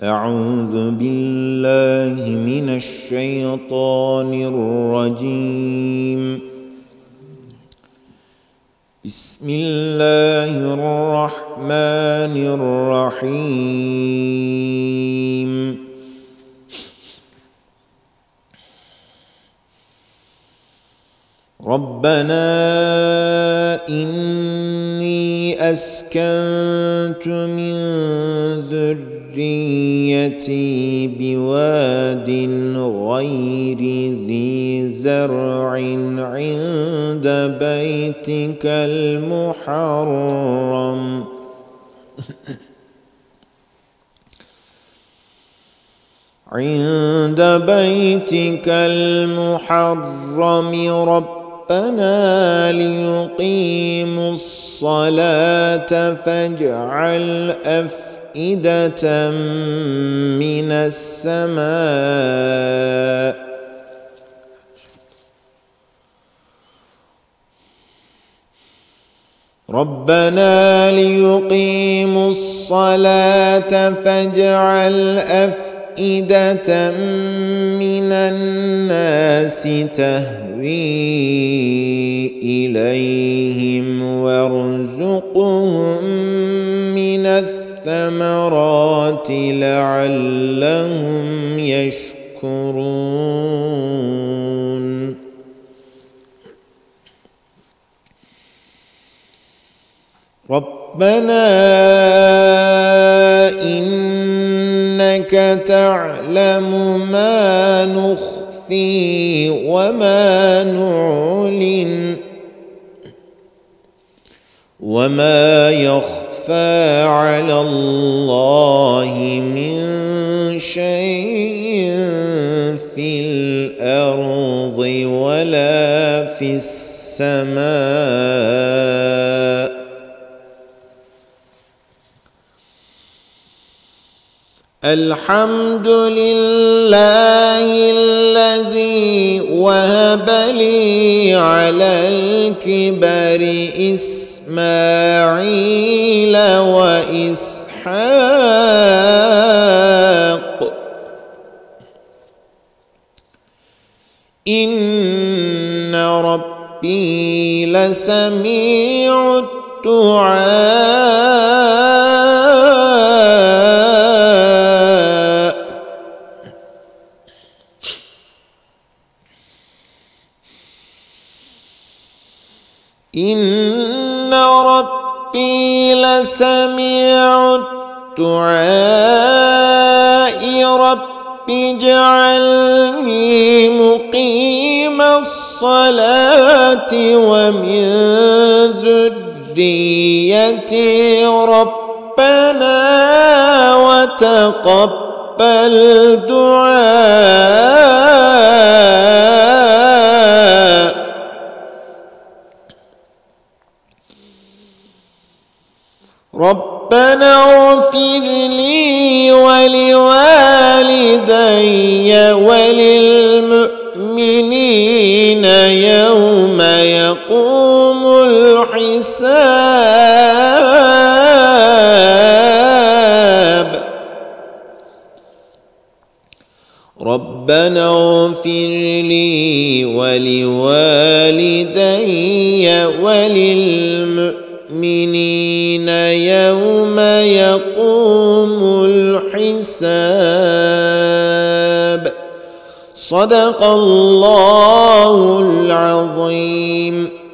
أعوذ بالله من الشيطان الرجيم. بسم الله الرحمن الرحيم. ربنا إني أسكنت من ذريتي بواد غير ذي زرع عند بيتك المحرم ربنا ليقيموا الصلاة فاجعل أفئدة من السماء ربنا ليقيموا الصلاة فاجعل أفئدة من الناس تهوي إليهم وارزقهم من الثمرات لعلهم يشكرون. ربنا إنك تعلم ما نخفي وما نعلن وما يخفى على الله من شيء في الأرض ولا في السماء. الحمد لله الذي وهب لي على الكبر إسماعيل وإسحاق إن ربي لسميع الدعاء. إن ربي لسميع الدعاء. رب اجعلني مقيم الصلاة ومن ذريتي ربنا وتقبل دعاء. ربنا اغفر لي ولوالدي وللمؤمنين يوم يقوم الحساب. ربنا اغفر لي ولوالدي وللمؤمنين يوم يقوم الحساب. صدق الله العظيم.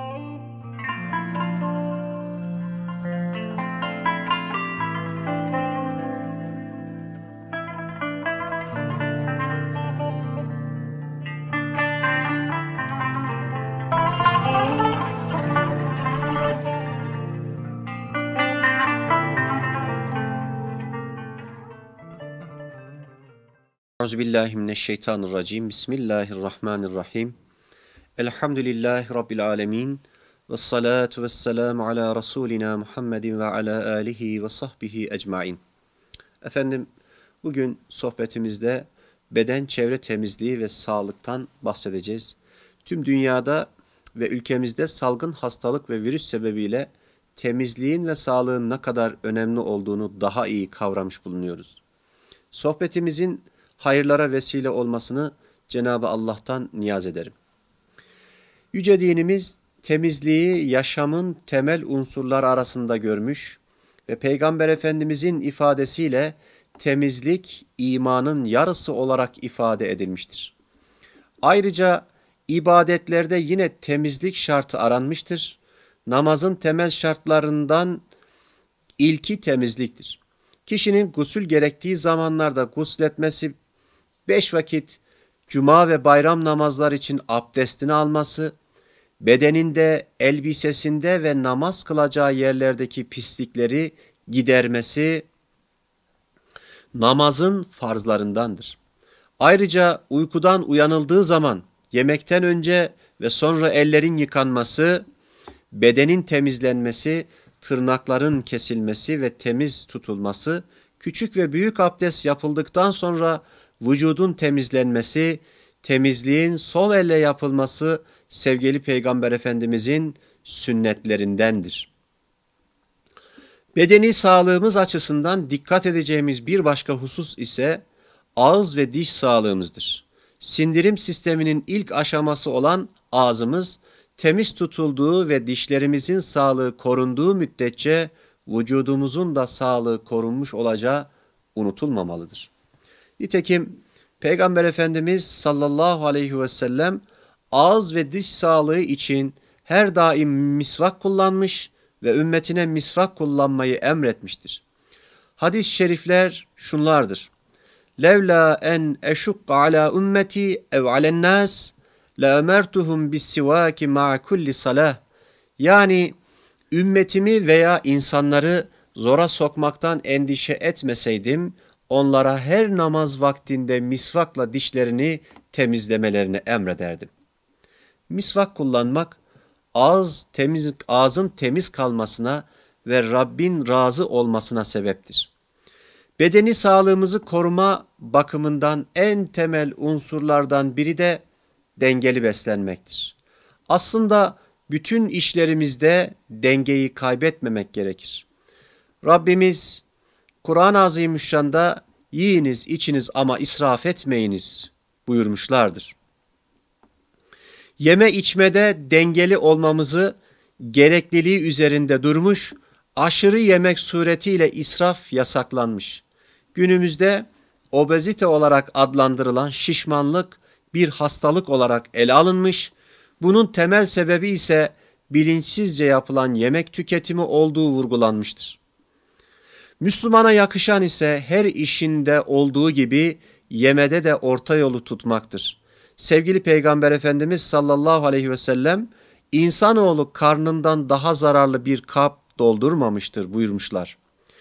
Euzubillahimineşşeytanirracim. Bismillahirrahmanirrahim. Elhamdülillahi Rabbil alemin. Vessalatu vesselamu ala Resulina Muhammedin ve ala alihi ve sahbihi ecmain. Efendim, bugün sohbetimizde beden çevre temizliği ve sağlıktan bahsedeceğiz. Tüm dünyada ve ülkemizde salgın hastalık ve virüs sebebiyle temizliğin ve sağlığın ne kadar önemli olduğunu daha iyi kavramış bulunuyoruz. sohbetimizin hayırlara vesile olmasını Cenab-ı Allah'tan niyaz ederim. Yüce dinimiz temizliği yaşamın temel unsurları arasında görmüş ve Peygamber Efendimizin ifadesiyle temizlik imanın yarısı olarak ifade edilmiştir. Ayrıca ibadetlerde yine temizlik şartı aranmıştır. Namazın temel şartlarından ilki temizliktir. Kişinin gusül gerektiği zamanlarda gusletmesi, 5 vakit cuma ve bayram namazlar için abdestini alması, bedeninde, elbisesinde ve namaz kılacağı yerlerdeki pislikleri gidermesi namazın farzlarındandır. Ayrıca uykudan uyanıldığı zaman yemekten önce ve sonra ellerin yıkanması, bedenin temizlenmesi, tırnakların kesilmesi ve temiz tutulması, küçük ve büyük abdest yapıldıktan sonra vücudun temizlenmesi, temizliğin sol elle yapılması sevgili Peygamber Efendimizin sünnetlerindendir. Bedeni sağlığımız açısından dikkat edeceğimiz bir başka husus ise ağız ve diş sağlığımızdır. Sindirim sisteminin ilk aşaması olan ağzımız temiz tutulduğu ve dişlerimizin sağlığı korunduğu müddetçe vücudumuzun da sağlığı korunmuş olacağı unutulmamalıdır. Nitekim Peygamber Efendimiz sallallahu aleyhi ve sellem ağız ve diş sağlığı için her daim misvak kullanmış ve ümmetine misvak kullanmayı emretmiştir. Hadis-i şerifler şunlardır: Levla en eşukka ala ümmeti ev alen nas la emertuhum bis sivaki ma'a kulli salah. Yani ümmetimi veya insanları zora sokmaktan endişe etmeseydim, onlara her namaz vaktinde misvakla dişlerini temizlemelerini emrederdim. Misvak kullanmak, ağzın temiz kalmasına ve Rabbin razı olmasına sebeptir. Bedeni sağlığımızı koruma bakımından en temel unsurlardan biri de dengeli beslenmektir. Aslında bütün işlerimizde dengeyi kaybetmemek gerekir. Rabbimiz Kur'an-ı Azimüşşan'da yiyiniz, içiniz ama israf etmeyiniz buyurmuşlardır. Yeme içmede dengeli olmamızı gerekliliği üzerinde durmuş, aşırı yemek suretiyle israf yasaklanmış. Günümüzde obezite olarak adlandırılan şişmanlık bir hastalık olarak ele alınmış, bunun temel sebebi ise bilinçsizce yapılan yemek tüketimi olduğu vurgulanmıştır. Müslümana yakışan ise her işinde olduğu gibi yemede de orta yolu tutmaktır. Sevgili Peygamber Efendimiz sallallahu aleyhi ve sellem, insanoğlu karnından daha zararlı bir kap doldurmamıştır buyurmuşlar.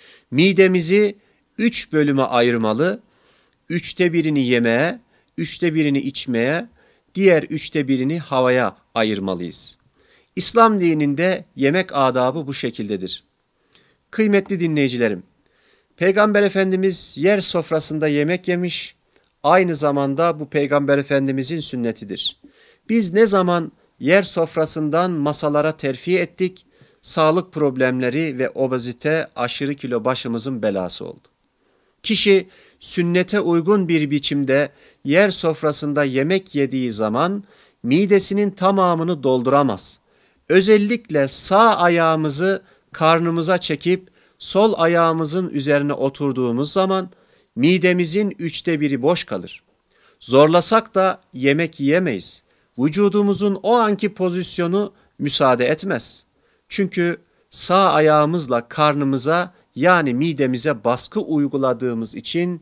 Midemizi 3 bölüme ayırmalı, 3'te birini yemeğe, 3'te birini içmeye, diğer 3'te birini havaya ayırmalıyız. İslam dininde yemek adabı bu şekildedir. Kıymetli dinleyicilerim, Peygamber Efendimiz yer sofrasında yemek yemiş, aynı zamanda bu Peygamber Efendimizin sünnetidir. Biz ne zaman yer sofrasından masalara terfi ettik, sağlık problemleri ve obezite aşırı kilo başımızın belası oldu. Kişi sünnete uygun bir biçimde yer sofrasında yemek yediği zaman midesinin tamamını dolduramaz. Özellikle sağ ayağımızı karnımıza çekip sol ayağımızın üzerine oturduğumuz zaman midemizin 3'te 1'i boş kalır. Zorlasak da yemek yiyemeyiz. Vücudumuzun o anki pozisyonu müsaade etmez. Çünkü sağ ayağımızla karnımıza yani midemize baskı uyguladığımız için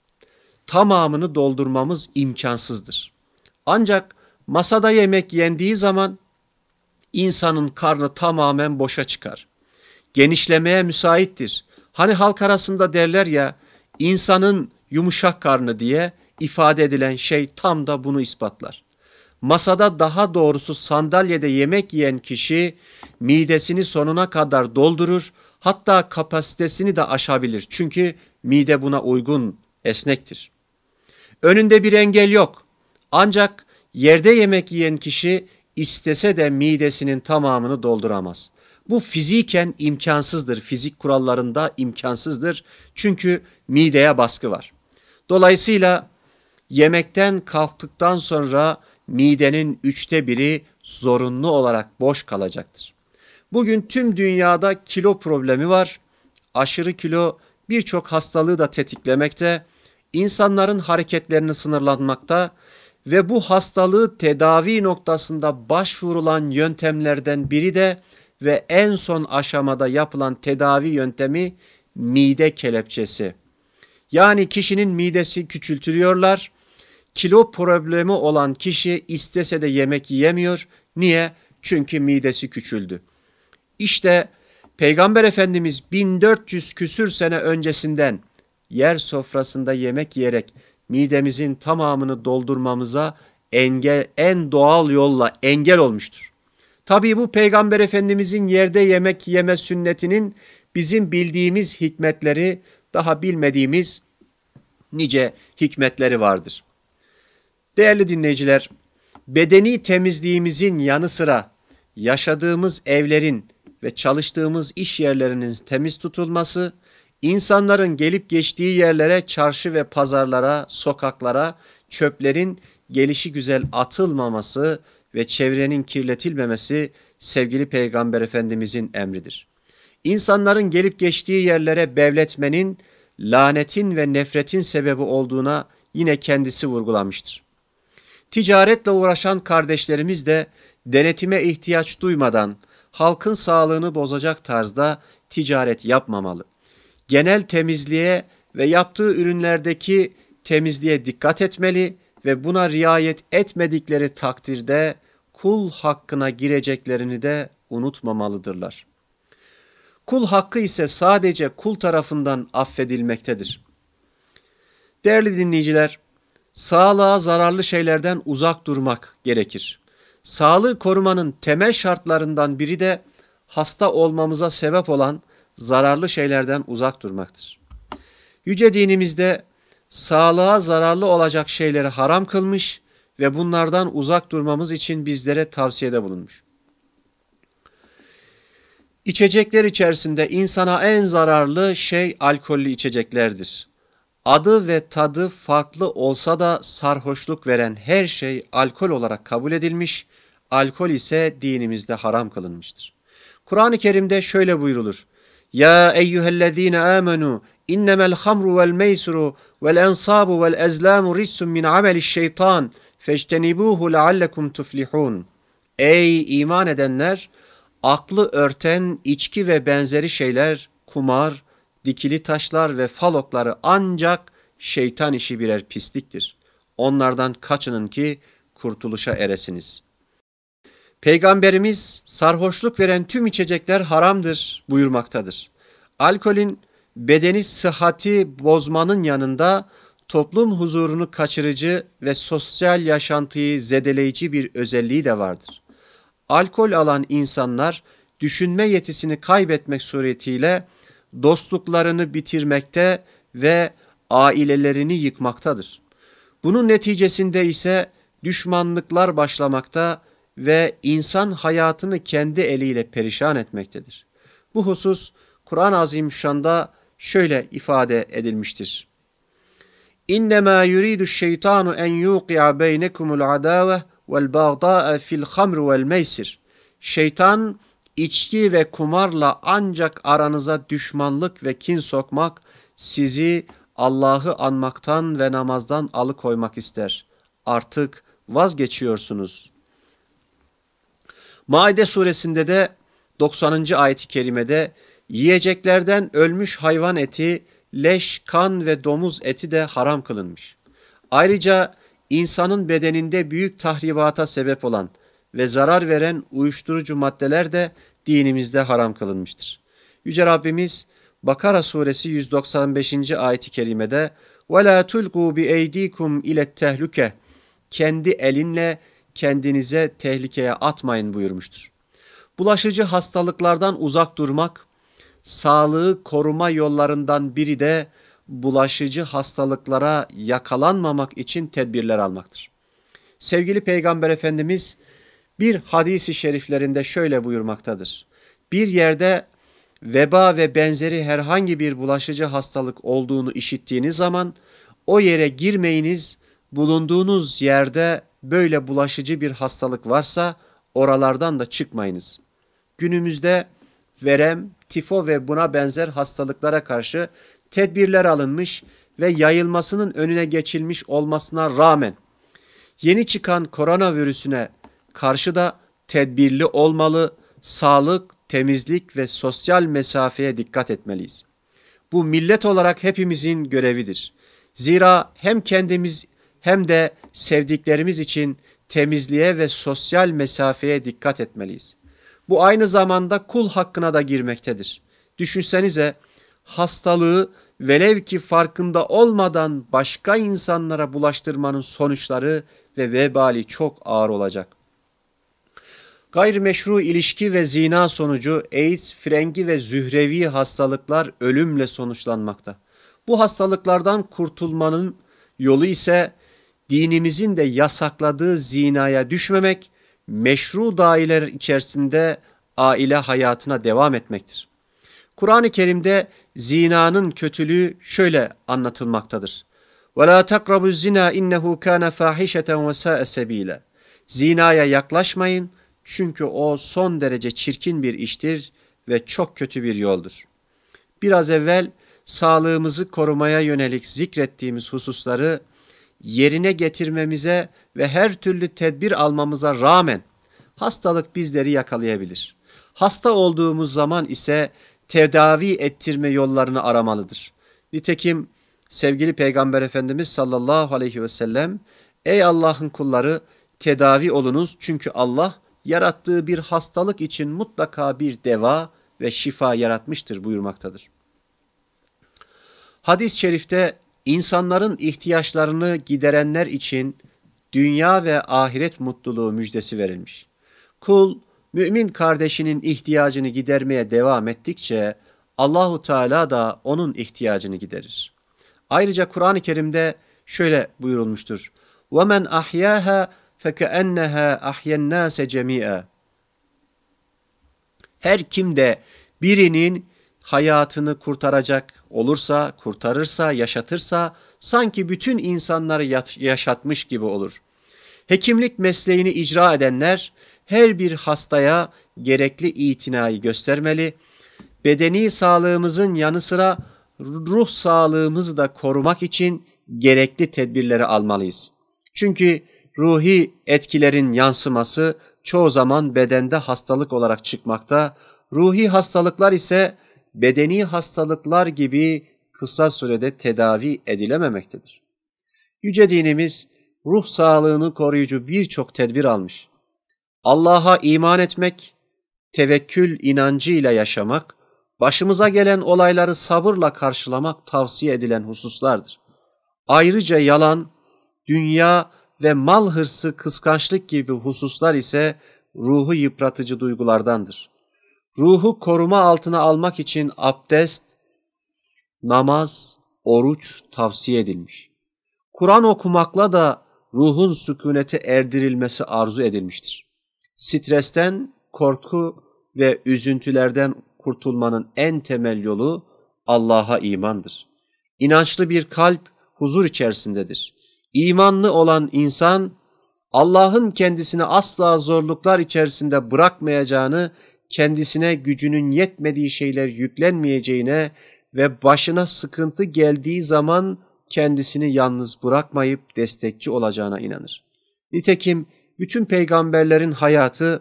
tamamını doldurmamız imkansızdır. Ancak masada yemek yendiği zaman insanın karnı tamamen boşa çıkar. Genişlemeye müsaittir. Hani halk arasında derler ya, insanın yumuşak karnı diye ifade edilen şey tam da bunu ispatlar. Masada, daha doğrusu sandalyede yemek yiyen kişi midesini sonuna kadar doldurur, hatta kapasitesini de aşabilir. Çünkü mide buna uygun, esnektir. Önünde bir engel yok. Ancak yerde yemek yiyen kişi istese de midesinin tamamını dolduramaz. Bu fiziken imkansızdır. Fizik kurallarında imkansızdır. Çünkü mideye baskı var. Dolayısıyla yemekten kalktıktan sonra midenin 1/3 zorunlu olarak boş kalacaktır. Bugün tüm dünyada kilo problemi var. Aşırı kilo birçok hastalığı da tetiklemekte, insanların hareketlerini sınırlanmakta ve bu hastalığı tedavi noktasında başvurulan yöntemlerden biri de ve en son aşamada yapılan tedavi yöntemi mide kelepçesi. Yani kişinin midesi küçültülüyorlar. Kilo problemi olan kişi istese de yemek yiyemiyor. Niye? Çünkü midesi küçüldü. İşte Peygamber Efendimiz 1400 küsür sene öncesinden yer sofrasında yemek yiyerek midemizin tamamını doldurmamıza en doğal yolla engel olmuştur. Tabii bu Peygamber Efendimizin yerde yemek yeme sünnetinin bizim bildiğimiz hikmetleri, daha bilmediğimiz nice hikmetleri vardır. Değerli dinleyiciler, bedeni temizliğimizin yanı sıra yaşadığımız evlerin ve çalıştığımız iş yerlerinin temiz tutulması, insanların gelip geçtiği yerlere, çarşı ve pazarlara, sokaklara çöplerin gelişigüzel atılmaması ve çevrenin kirletilmemesi sevgili Peygamber Efendimizin emridir. İnsanların gelip geçtiği yerlere bevletmenin, lanetin ve nefretin sebebi olduğuna yine kendisi vurgulamıştır. Ticaretle uğraşan kardeşlerimiz de denetime ihtiyaç duymadan halkın sağlığını bozacak tarzda ticaret yapmamalı. Genel temizliğe ve yaptığı ürünlerdeki temizliğe dikkat etmeli ve buna riayet etmedikleri takdirde kul hakkına gireceklerini de unutmamalıdırlar. Kul hakkı ise sadece kul tarafından affedilmektedir. Değerli dinleyiciler, sağlığa zararlı şeylerden uzak durmak gerekir. Sağlığı korumanın temel şartlarından biri de hasta olmamıza sebep olan zararlı şeylerden uzak durmaktır. Yüce dinimizde sağlığa zararlı olacak şeyleri haram kılmış ve bunlardan uzak durmamız için bizlere tavsiyede bulunmuş. İçecekler içerisinde insana en zararlı şey alkollü içeceklerdir. Adı ve tadı farklı olsa da sarhoşluk veren her şey alkol olarak kabul edilmiş, alkol ise dinimizde haram kılınmıştır. Kur'an-ı Kerim'de şöyle buyrulur: Ya eyyühellezine amenu innemel hamru vel meysru vel ensabu vel ezlamu rissun min amelişşeytan feçtenibuhu leallekum tuflihun. Ey iman edenler! Aklı örten içki ve benzeri şeyler, kumar, dikili taşlar ve falokları ancak şeytan işi birer pisliktir. Onlardan kaçının ki kurtuluşa eresiniz. Peygamberimiz sarhoşluk veren tüm içecekler haramdır buyurmaktadır. Alkolün bedeni sıhhati bozmanın yanında toplum huzurunu kaçırıcı ve sosyal yaşantıyı zedeleyici bir özelliği de vardır. Alkol alan insanlar düşünme yetisini kaybetmek suretiyle dostluklarını bitirmekte ve ailelerini yıkmaktadır. Bunun neticesinde ise düşmanlıklar başlamakta ve insan hayatını kendi eliyle perişan etmektedir. Bu husus Kur'an-ı Azimüşşan'da şöyle ifade edilmiştir: İnnemâ yuridu şeytanu en yuqi'a beynekumul adâve vel bağdâe fil hamr vel meysir. Şeytan içki ve kumarla ancak aranıza düşmanlık ve kin sokmak, sizi Allah'ı anmaktan ve namazdan alıkoymak ister. Artık vazgeçiyorsunuz. Maide suresinde de 90. ayet-i kerimede yiyeceklerden ölmüş hayvan eti, leş, kan ve domuz eti de haram kılınmış. Ayrıca insanın bedeninde büyük tahribata sebep olan ve zarar veren uyuşturucu maddeler de dinimizde haram kılınmıştır. Yüce Rabbimiz Bakara suresi 195. ayet-i kerimede وَلَا تُلْقُوا بِاَيْد۪يكُمْ اِلَى التَّهْلُكَ kendi elinle kendinize tehlikeye atmayın buyurmuştur. Bulaşıcı hastalıklardan uzak durmak, sağlığı koruma yollarından biri de bulaşıcı hastalıklara yakalanmamak için tedbirler almaktır. Sevgili Peygamber Efendimiz bir hadis-i şeriflerinde şöyle buyurmaktadır: Bir yerde veba ve benzeri herhangi bir bulaşıcı hastalık olduğunu işittiğiniz zaman o yere girmeyiniz, bulunduğunuz yerde böyle bulaşıcı bir hastalık varsa oralardan da çıkmayınız. Günümüzde verem, tifo ve buna benzer hastalıklara karşı tedbirler alınmış ve yayılmasının önüne geçilmiş olmasına rağmen yeni çıkan koronavirüsüne karşı da tedbirli olmalı, sağlık, temizlik ve sosyal mesafeye dikkat etmeliyiz. Bu millet olarak hepimizin görevidir. Zira hem kendimiz hem de sevdiklerimiz için temizliğe ve sosyal mesafeye dikkat etmeliyiz. Bu aynı zamanda kul hakkına da girmektedir. Düşünsenize, hastalığı velev ki farkında olmadan başka insanlara bulaştırmanın sonuçları ve vebali çok ağır olacak. Gayrimeşru ilişki ve zina sonucu AIDS, frengi ve zührevi hastalıklar ölümle sonuçlanmakta. Bu hastalıklardan kurtulmanın yolu ise dinimizin de yasakladığı zinaya düşmemek, meşru daireler içerisinde aile hayatına devam etmektir. Kur'an-ı Kerim'de zinanın kötülüğü şöyle anlatılmaktadır. وَلَا تَقْرَبُوا الزِّنَا اِنَّهُ كَانَ فَاحِشَةً وَسَاءَ سَب۪يلًا Zinaya yaklaşmayın çünkü o son derece çirkin bir iştir ve çok kötü bir yoldur. Biraz evvel sağlığımızı korumaya yönelik zikrettiğimiz hususları yerine getirmemize ve her türlü tedbir almamıza rağmen hastalık bizleri yakalayabilir. Hasta olduğumuz zaman ise tedavi ettirme yollarını aramalıdır. Nitekim sevgili Peygamber Efendimiz sallallahu aleyhi ve sellem, ey Allah'ın kulları tedavi olunuz çünkü Allah yarattığı bir hastalık için mutlaka bir deva ve şifa yaratmıştır buyurmaktadır. Hadis-i şerifte insanların ihtiyaçlarını giderenler için dünya ve ahiret mutluluğu müjdesi verilmiş. Kul, mümin kardeşinin ihtiyacını gidermeye devam ettikçe Allahu Teala da onun ihtiyacını giderir. Ayrıca Kur'an-ı Kerim'de şöyle buyurulmuştur. وَمَنْ أَحْيَاهَا فَكَأَنَّهَا أَحْيَا النَّاسَ جَمِيعًا Her kim de birinin hayatını kurtaracak olursa, kurtarırsa, yaşatırsa sanki bütün insanları yaşatmış gibi olur. Hekimlik mesleğini icra edenler her bir hastaya gerekli itinayı göstermeli, bedeni sağlığımızın yanı sıra ruh sağlığımızı da korumak için gerekli tedbirleri almalıyız. Çünkü ruhi etkilerin yansıması çoğu zaman bedende hastalık olarak çıkmakta, ruhi hastalıklar ise bedeni hastalıklar gibi kısa sürede tedavi edilememektedir. Yüce dinimiz ruh sağlığını koruyucu birçok tedbir almış. Allah'a iman etmek, tevekkül inancıyla yaşamak, başımıza gelen olayları sabırla karşılamak tavsiye edilen hususlardır. Ayrıca yalan, dünya ve mal hırsı, kıskançlık gibi hususlar ise ruhu yıpratıcı duygulardandır. Ruhu koruma altına almak için abdest, namaz, oruç tavsiye edilmiş. Kur'an okumakla da ruhun sükunete erdirilmesi arzu edilmiştir. Stresten, korku ve üzüntülerden kurtulmanın en temel yolu Allah'a imandır. İnançlı bir kalp huzur içerisindedir. İmanlı olan insan Allah'ın kendisini asla zorluklar içerisinde bırakmayacağını, kendisine gücünün yetmediği şeyler yüklenmeyeceğine ve başına sıkıntı geldiği zaman kendisini yalnız bırakmayıp destekçi olacağına inanır. Nitekim bütün peygamberlerin hayatı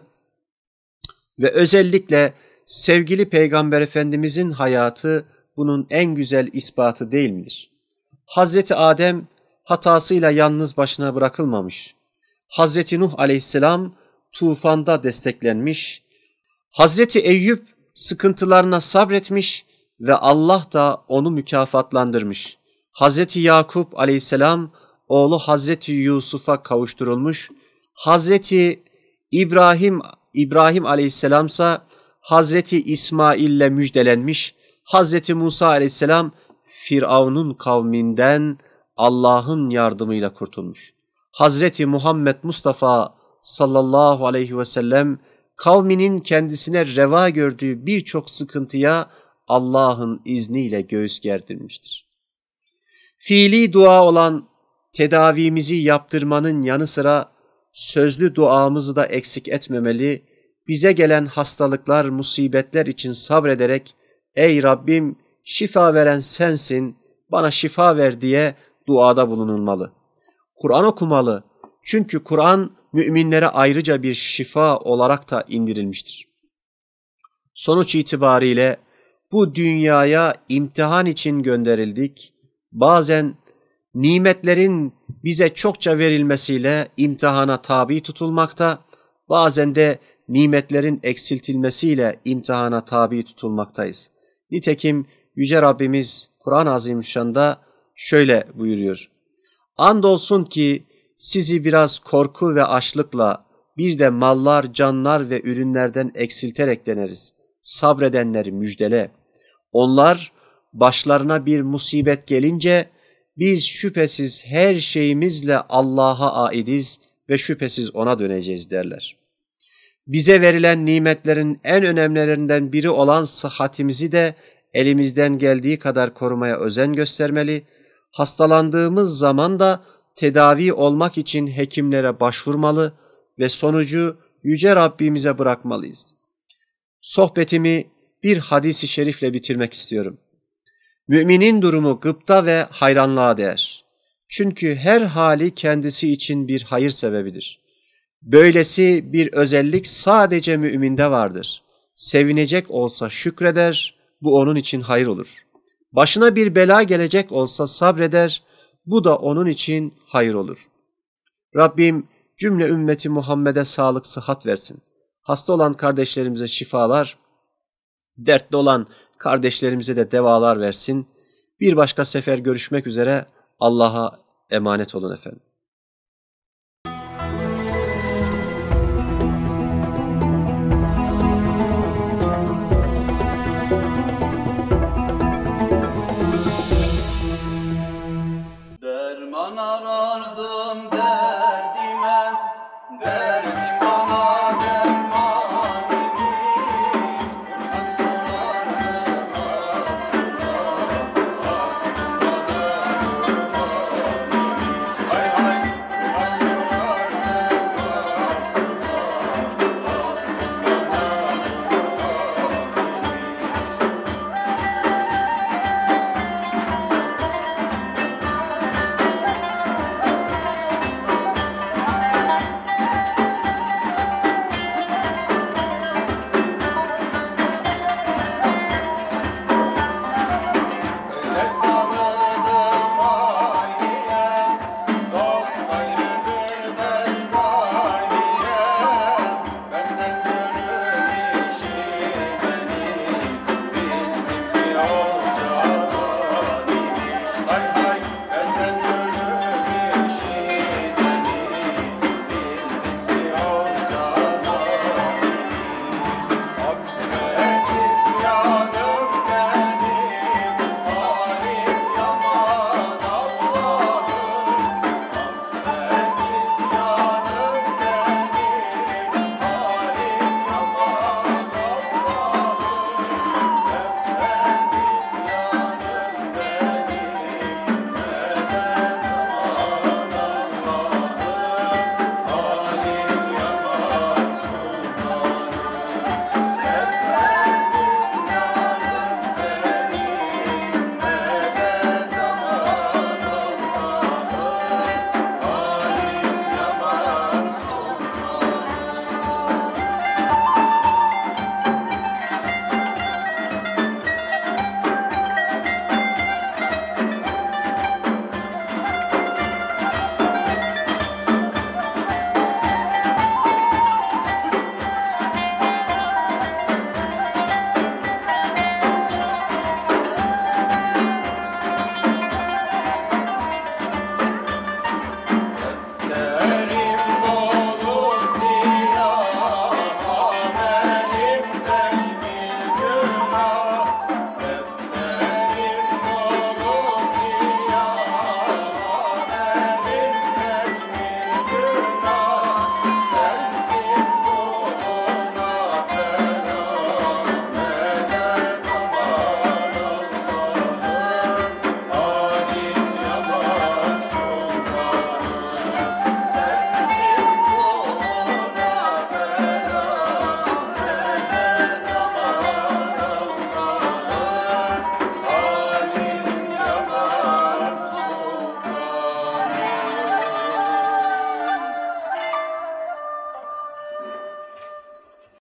ve özellikle sevgili Peygamber Efendimizin hayatı bunun en güzel ispatı değil midir? Hazreti Adem hatasıyla yalnız başına bırakılmamış. Hazreti Nuh aleyhisselam tufanda desteklenmiş. Hazreti Eyüp sıkıntılarına sabretmiş ve Allah da onu mükafatlandırmış. Hazreti Yakup aleyhisselam oğlu Hazreti Yusuf'a kavuşturulmuş. Hazreti İbrahim aleyhisselamsa Hazreti İsmail'le müjdelenmiş. Hazreti Musa aleyhisselam Firavun'un kavminden Allah'ın yardımıyla kurtulmuş. Hazreti Muhammed Mustafa sallallahu aleyhi ve sellem kavminin kendisine reva gördüğü birçok sıkıntıya Allah'ın izniyle göğüs gerdirmiştir. Fiili dua olan tedavimizi yaptırmanın yanı sıra sözlü duamızı da eksik etmemeli, bize gelen hastalıklar, musibetler için sabrederek ''Ey Rabbim, şifa veren sensin, bana şifa ver'' diye duada bulunulmalı. Kur'an okumalı. Çünkü Kur'an müminlere ayrıca bir şifa olarak da indirilmiştir. Sonuç itibariyle bu dünyaya imtihan için gönderildik. Bazen nimetlerin bize çokça verilmesiyle imtihana tabi tutulmakta, bazen de nimetlerin eksiltilmesiyle imtihana tabi tutulmaktayız. Nitekim Yüce Rabbimiz Kur'an-ı Azimüşşan'da şöyle buyuruyor. Andolsun ki sizi biraz korku ve açlıkla bir de mallar, canlar ve ürünlerden eksilterek deneriz. Sabredenleri müjdele. Onlar başlarına bir musibet gelince biz şüphesiz her şeyimizle Allah'a aidiz ve şüphesiz ona döneceğiz derler. Bize verilen nimetlerin en önemlilerinden biri olan sıhhatimizi de elimizden geldiği kadar korumaya özen göstermeli, hastalandığımız zaman da tedavi olmak için hekimlere başvurmalı ve sonucu Yüce Rabbimize bırakmalıyız. Sohbetimi bir hadis-i şerifle bitirmek istiyorum. Müminin durumu gıpta ve hayranlığa değer. Çünkü her hali kendisi için bir hayır sebebidir. Böylesi bir özellik sadece müminde vardır. Sevinecek olsa şükreder, bu onun için hayır olur. Başına bir bela gelecek olsa sabreder, bu da onun için hayır olur. Rabbim cümle ümmeti Muhammed'e sağlık, sıhhat versin. Hasta olan kardeşlerimize şifalar, dertli olan kardeşlerimize de devalar versin. Bir başka sefer görüşmek üzere. Allah'a emanet olun efendim. Derman arardım derdime, derdim bana derman imiş. Buradan sorardım aslına, aslında derman imiş. Hay hay, buradan sorardım aslına, aslında derman imiş. Öyle sağ